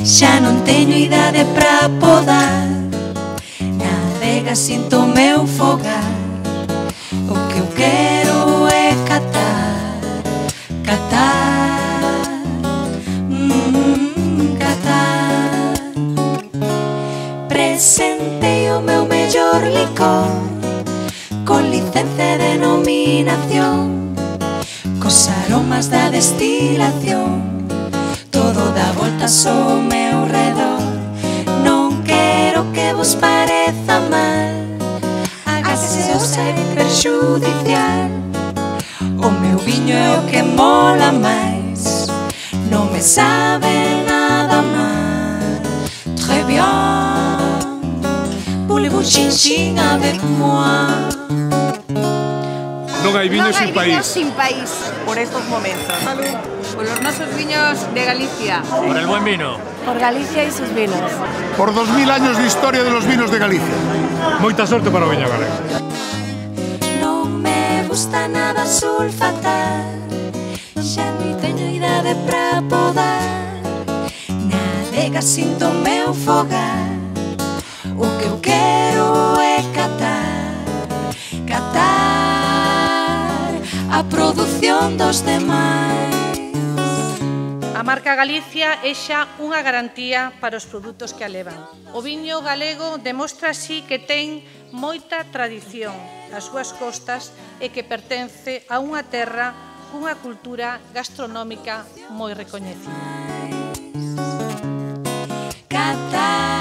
Xa non teño idade pra podar, navega sinto o meu fogar. O que eu quero é catar, catar, catar. Presentei o meu mellor licor, con licencia e denominación, cos aromas da destilación. Todo dá voltas ao meu redor. Non quero que vos pareza mal, a gaseosa é perxudicial. O meu viño é o que mola máis, non me sabe nada mal. Très bien, voulez-vous chin-chin avec moi? Non hai viño sin país. sin país por estos momentos. Salud. Por los nosos viños de Galicia. Por el buen vino. Por Galicia y sus vinos. Por 2000 años de historia de los vinos de Galicia. Moita sorte para o viño galego. Non me gusta nada sulfatar, xa non teño idade pra podar. Navega sinto o meu fogar. O que eu quero é catar, catar a produción dos demais. A marca Galicia é xa unha garantía para os produtos que a levan. O viño galego demostra así que ten moita tradición nas súas costas e que pertence a unha terra cunha cultura gastronómica moi recoñecida. Catar